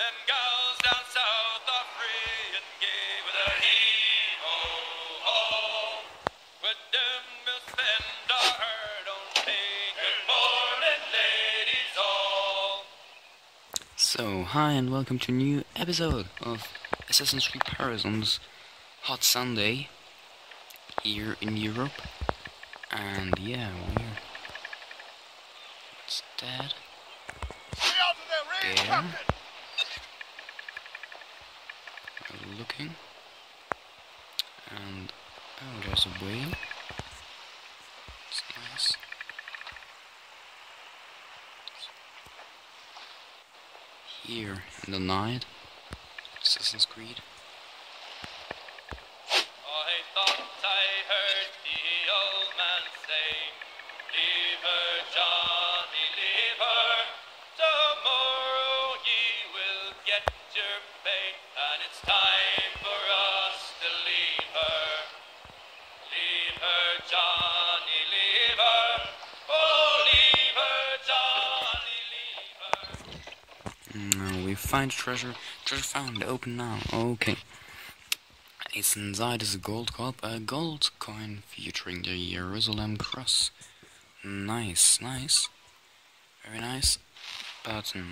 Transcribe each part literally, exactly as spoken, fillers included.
and gals down south are free and gay with a hee-ho-ho. With them we'll spend our hard-earned good morning, ladies all. So, hi and welcome to a new episode of Assassin's Creed Paris on this hot Sunday here in Europe. And yeah, we're... What's that? There. We're looking. And... oh, there's a whale. It's nice. Here in the night, Assassin's Creed. I thought I heard the old man say, leave her, Johnny, leave her. Tomorrow ye will get your pay, and it's time for us to leave her. Leave her, Johnny, leave her. Oh, leave her, Johnny, leave her. Now we find treasure. Treasure found. Open now. Okay. It's inside is a gold cup, a gold coin featuring the Jerusalem cross. Nice, nice, very nice. But no.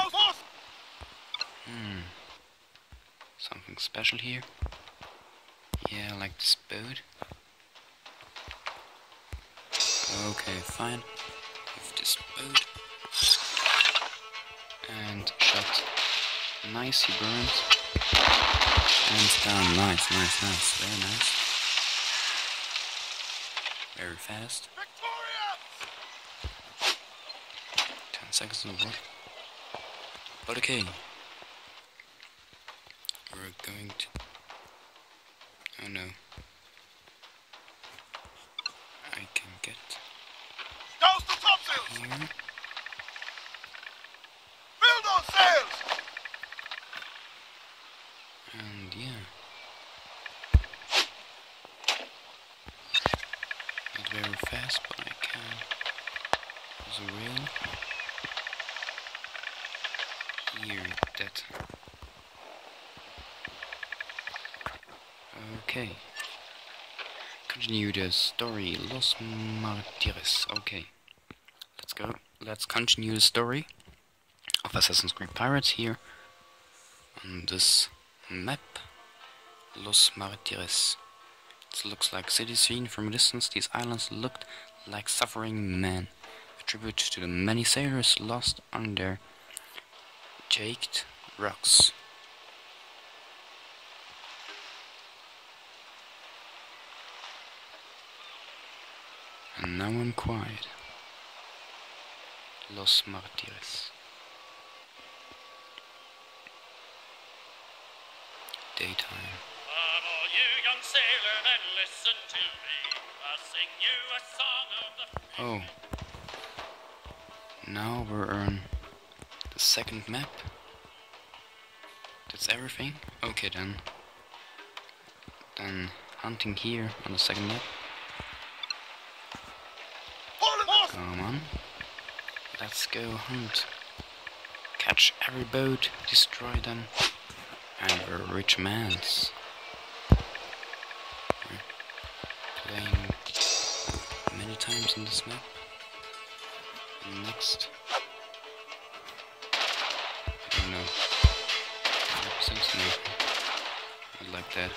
Hmm. Something special here. Yeah, I like this boat. Okay, fine. With this boat. And shot. Nice, he burns. Hands down, nice, nice, nice, very nice. Very fast. Ten seconds of work. But okay. We're going to... oh no. I can get... here. And yeah, not very fast, but I can. There's a rail. Here, that. Okay. Continue the story. Los Martires. Okay. Let's go. Let's continue the story of Assassin's Creed Pirates here on this map, Los Martires. It looks like city seen from a distance. These islands looked like suffering men, a tribute to the many sailors lost on their jagged rocks. And now I'm quiet. Los Martires. Daytime. Come all you young sailor men, listen to me. I'll sing you a song of the... Oh. Now we're on the second map. That's everything? Okay then. Then hunting here on the second map. Come on. Let's go hunt. Catch every boat, destroy them. And we're rich mans. We're playing many times in this map. And next, I don't know. Something I like that.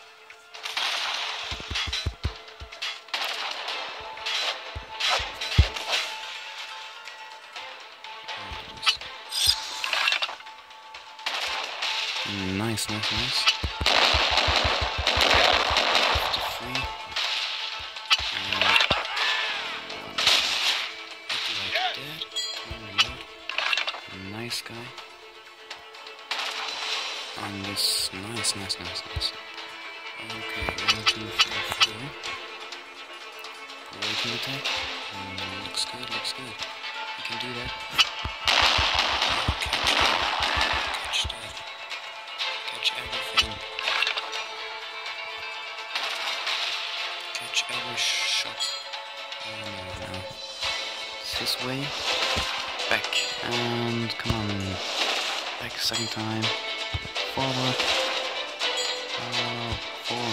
Nice, nice, nice. Free. And like that. Reload. Nice guy. And this, nice, nice, nice, nice. Okay, one, two, three, four. Breaking attack. Mm, looks good, looks good. We can do that. Catch that. Catch everything. Catch every shot. Oh no, no. It's this way. Back. And come on. Back back second time. Forward. Oh, four.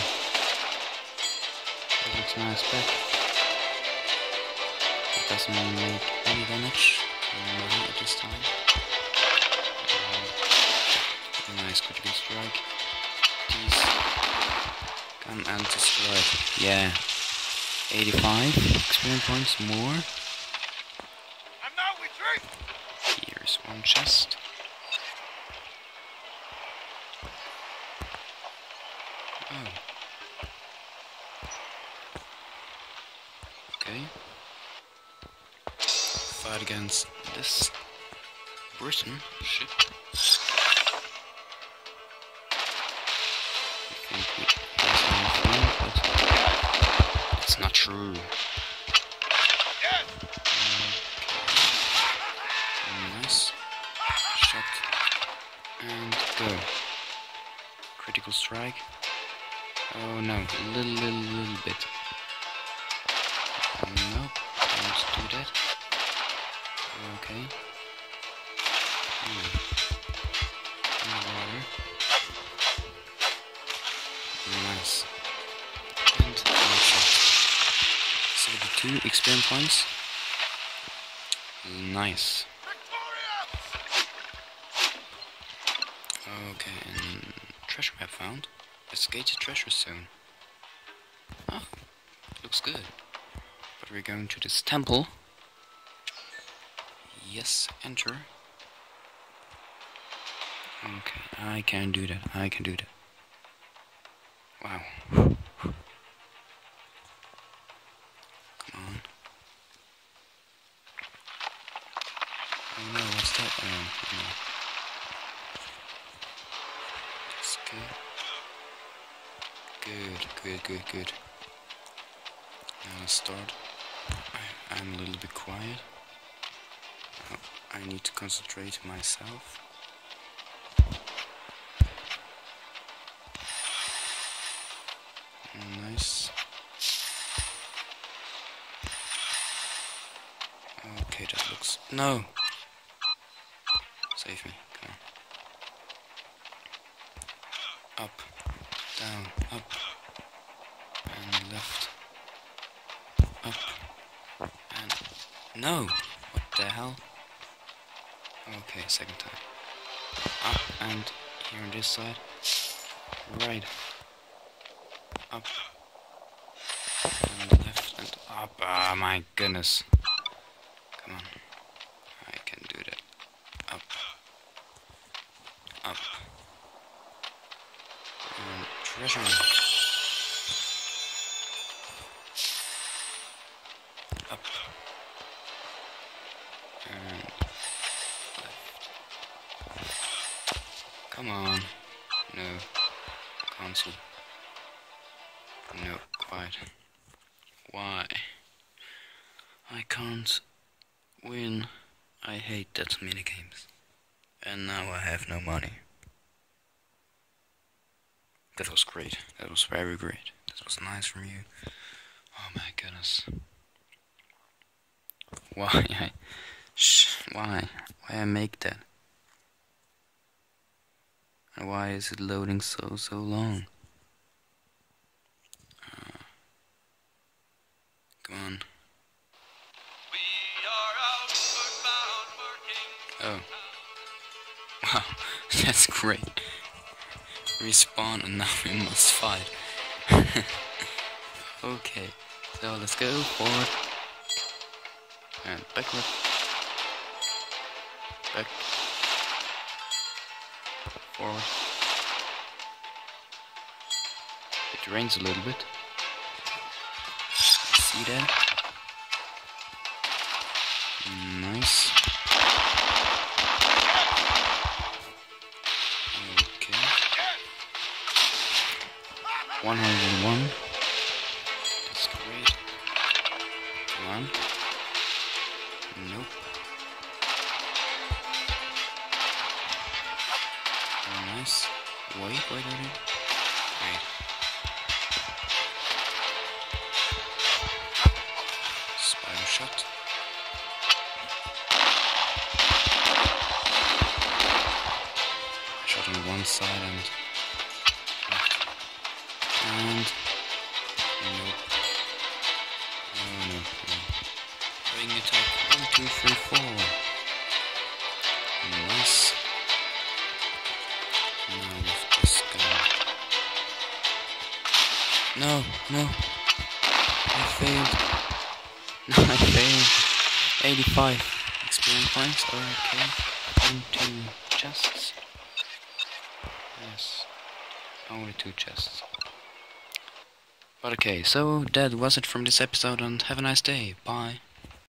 That looks nice back. It doesn't make any damage. No, at this time. Uh, nice critical strike. These. Come and strike. Yeah. eighty-five experience points more. I'm now retreat. Here's one chest. Oh. Okay. Fight against this Britain ship. I think we have some fun, but it's not true. Yes. Okay. Nice. Shot. And go. Critical strike. Oh no, a little, little, little bit. Nope, don't do that. Okay. Hmm. In the water. Nice. And one shot. seventy-two experience points. Nice. Okay, and treasure map found. Escaped treasure zone. Oh, looks good. But we're going to this temple. Yes, enter. Okay, I can do that. I can do that. Wow. Come on. Oh no, what's that? Oh no. That's good. Good, good, good, good. Now let's start. I, I'm a little bit quiet. Oh, I need to concentrate myself. Nice. Okay, that looks... No! Save me, come on. Up. Down, up, and left, up, and no, what the hell? Okay, second time. Up and here on this side, right, up, and left and up. Ah, my goodness! Come on, I can do that. Up, up. And treasure. Up. And left. Come on. No. Cancel. No, quite. Why? I can't win. I hate that minigames. And now I have no money. That was great. That was very great. That was nice from you. Oh my goodness. Why I... Shh, why? Why I make that? And why is it loading so, so long? Uh, come on. We are outward bound working. Oh. Wow, that's great. Respawn and now we must fight. Okay, so let's go forward and backward. Back. Forward. It rains a little bit. See that? Nice. Okay. one hundred one. That's great. Come on. Nope. Oh, nice. Wait, wait, wait, wait. Wait. Spider shot. on one side and... And... Nope. Oh no, no. Ring attack, one, two, three, four. Nice. Now with this guy. No, no. I failed. No, I failed. eighty-five experience points, okay. And two chests. Yes. Only two chests. But okay, so that was it from this episode and have a nice day. Bye.